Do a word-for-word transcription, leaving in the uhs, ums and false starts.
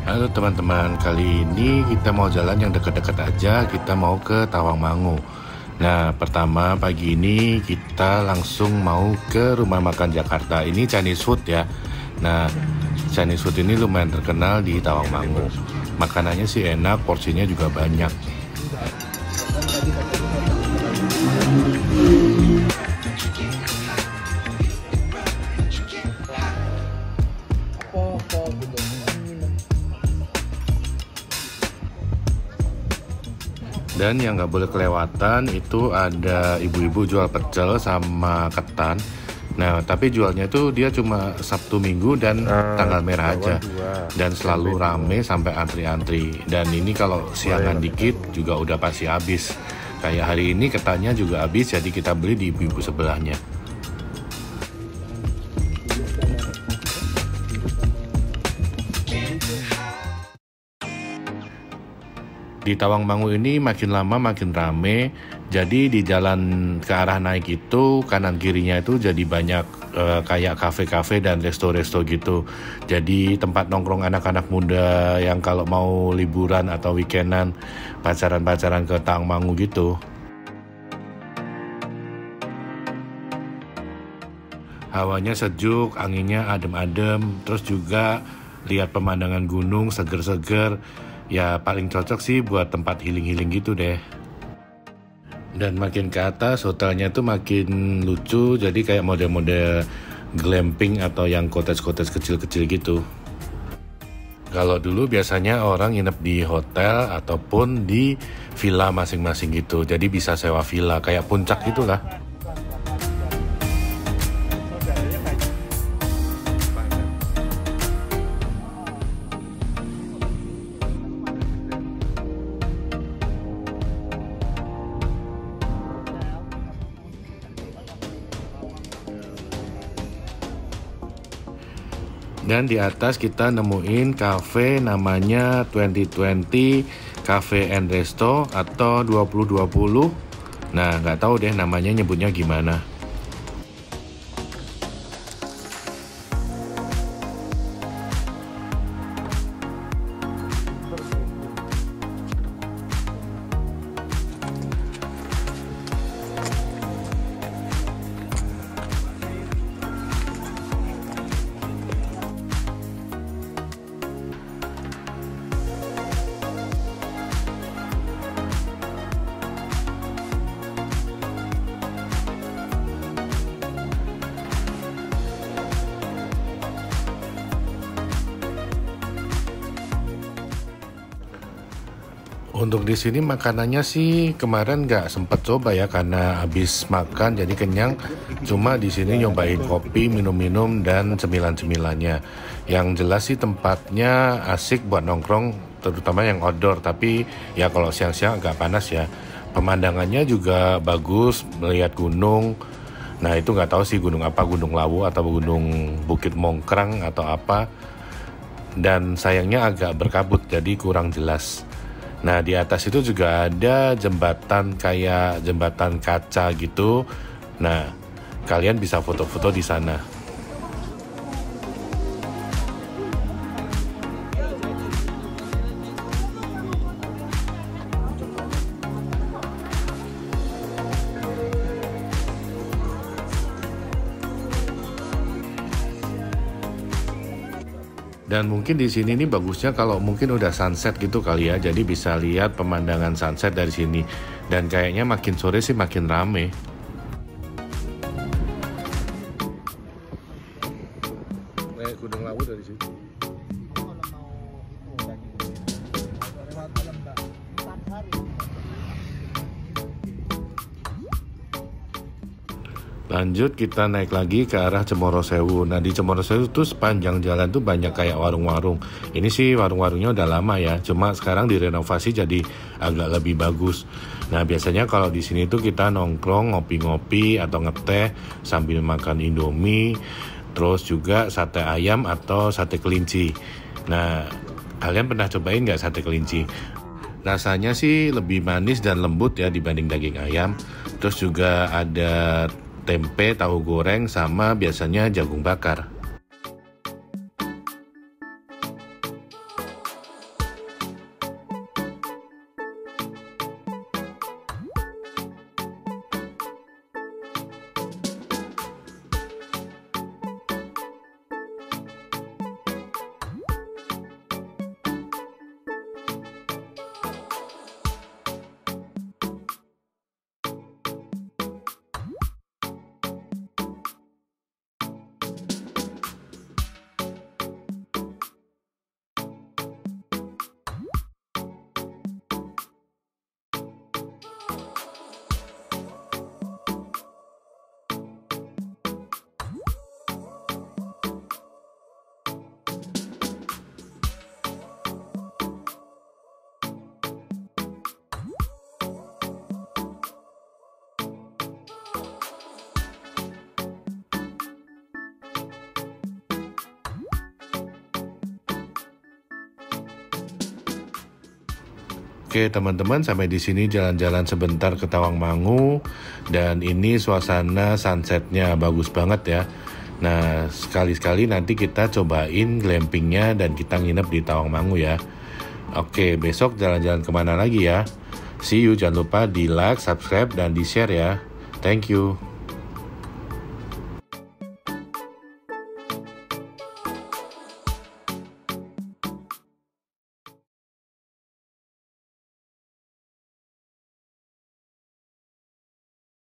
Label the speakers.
Speaker 1: Halo teman-teman, kali ini kita mau jalan yang dekat-dekat aja, kita mau ke Tawangmangu. Nah, pertama pagi ini kita langsung mau ke Rumah Makan Jakarta. Ini Chinese food ya. Nah, Chinese food ini lumayan terkenal di Tawangmangu. Makanannya sih enak, porsinya juga banyak. Dan yang nggak boleh kelewatan itu ada ibu-ibu jual pecel sama ketan. Nah, tapi jualnya itu dia cuma Sabtu Minggu dan uh, tanggal merah aja. Dan selalu rame sampai antri-antri. Dan ini kalau siangan dikit juga udah pasti habis. Kayak hari ini ketannya juga habis, jadi kita beli di ibu-ibu sebelahnya. Di Tawangmangu ini makin lama makin rame, jadi di jalan ke arah naik itu kanan kirinya itu jadi banyak e, kayak kafe-kafe dan resto-resto gitu. Jadi tempat nongkrong anak-anak muda yang kalau mau liburan atau weekendan pacaran-pacaran ke Tawangmangu gitu. Hawanya sejuk, anginnya adem-adem, terus juga lihat pemandangan gunung seger-seger. Ya paling cocok sih buat tempat healing-healing gitu deh. Dan makin ke atas hotelnya tuh makin lucu, jadi kayak model-model glamping atau yang cottage-cottage kecil-kecil gitu. Kalau dulu biasanya orang nginep di hotel ataupun di villa masing-masing gitu, jadi bisa sewa villa kayak puncak gitulah. Dan di atas kita nemuin cafe namanya dua ribu dua puluh Cafe and Resto atau dua ribu dua puluh. Nah, nggak tahu deh namanya nyebutnya gimana. Untuk di sini makanannya sih kemarin nggak sempet coba ya karena habis makan jadi kenyang. Cuma di sini nyobain kopi, minum-minum dan cemilan-cemilannya. Yang jelas sih tempatnya asik buat nongkrong, terutama yang outdoor. Tapi ya kalau siang-siang agak panas ya. Pemandangannya juga bagus, melihat gunung. Nah itu nggak tahu sih gunung apa, Gunung Lawu atau Gunung Bukit Mongkrang atau apa. Dan sayangnya agak berkabut jadi kurang jelas. Nah di atas itu juga ada jembatan kayak jembatan kaca gitu. Nah kalian bisa foto-foto di sana. Dan mungkin di sini nih bagusnya kalau mungkin udah sunset gitu kali ya, jadi bisa lihat pemandangan sunset dari sini. Dan kayaknya makin sore sih makin rame. Kayak Gunung Lawu dari sini. Lanjut kita naik lagi ke arah Cemoro Sewu. Nah di Cemoro Sewu tuh sepanjang jalan tuh banyak kayak warung-warung. Ini sih warung-warungnya udah lama ya, cuma sekarang direnovasi jadi agak lebih bagus. Nah biasanya kalau di sini tuh kita nongkrong ngopi-ngopi atau ngeteh sambil makan Indomie, terus juga sate ayam atau sate kelinci. Nah kalian pernah cobain nggak sate kelinci? Rasanya sih lebih manis dan lembut ya dibanding daging ayam. Terus juga ada tempe, tahu goreng, sama biasanya jagung bakar. Oke teman-teman, sampai di sini jalan-jalan sebentar ke Tawangmangu, dan ini suasana sunsetnya bagus banget ya. Nah, sekali-sekali nanti kita cobain glampingnya dan kita nginep di Tawangmangu ya. Oke, besok jalan-jalan kemana lagi ya? See you, jangan lupa di like, subscribe, dan di share ya. Thank you.